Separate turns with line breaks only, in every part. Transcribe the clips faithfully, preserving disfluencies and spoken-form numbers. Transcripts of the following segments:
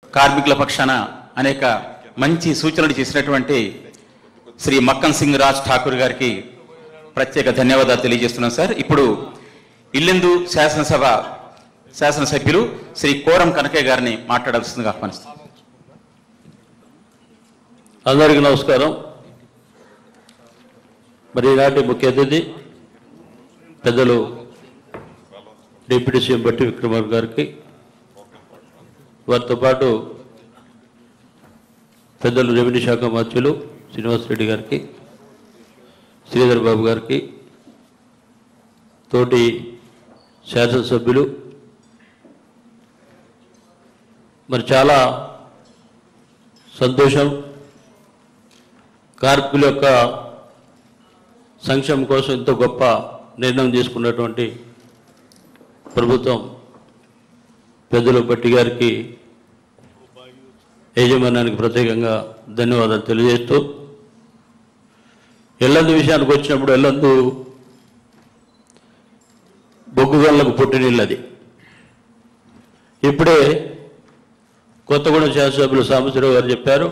కార్మికుల పక్షాన అనేక మంచి సూచనలు చేసినటువంటి శ్రీ మక్కన్ సింగ్ రాజ్ ఠాకూర్ గారికి ప్రత్యేక ధన్యవాదాలు తెలియజేస్తున్నాం సార్. ఇప్పుడు ఇల్లెందు శాసనసభ శాసనసభ్యులు శ్రీ కోరం కనకయ్య గారిని మాట్లాడాల్సిందిగా ఆహ్వానిస్తాం.
అందరికీ నమస్కారం. మరి ఈనాటి ముఖ్య అతిథి పెద్దలు డిప్యూటీ సీఎం బట్టి విక్రమార్క గారికి, వారితో పాటు పెద్దలు రెవెన్యూ శాఖ మంత్రులు శ్రీనివాసరెడ్డి గారికి, శ్రీధర్ బాబు గారికి, తోటి శాసనసభ్యులు, మరి చాలా సంతోషం. కార్మికుల యొక్క సంక్షేమం కోసం ఎంతో గొప్ప నిర్ణయం తీసుకున్నటువంటి ప్రభుత్వం పెద్దలు బట్టి గారికి, యాజమాన్యానికి ప్రత్యేకంగా ధన్యవాదాలు తెలియజేస్తూ, ఎల్లందు విషయానికి వచ్చినప్పుడు ఎల్లందు బొగ్గుగల్లకు పుట్టినీళ్ళు. అది ఇప్పుడే కొత్తగూడెం శాసనసభ్యులు సాంబశివరావు గారు చెప్పారు.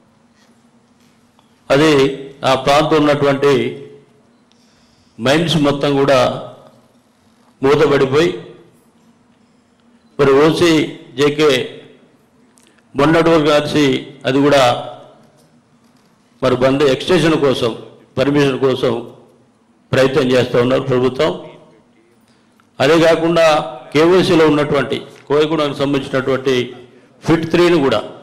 అది ఆ ప్రాంతం ఉన్నటువంటి మైన్స్ మొత్తం కూడా మూతపడిపోయి, మరి ఓసీ జేకే మొన్నటి వరకు కలిసి అది కూడా మరి బంద్ ఎక్స్టెన్షన్ కోసం, పర్మిషన్ కోసం ప్రయత్నం చేస్తూ ఉన్నారు ప్రభుత్వం. అదే కాకుండా కేవైసీలో ఉన్నటువంటి కోయగూడకు సంబంధించినటువంటి ఫిట్ త్రీని కూడా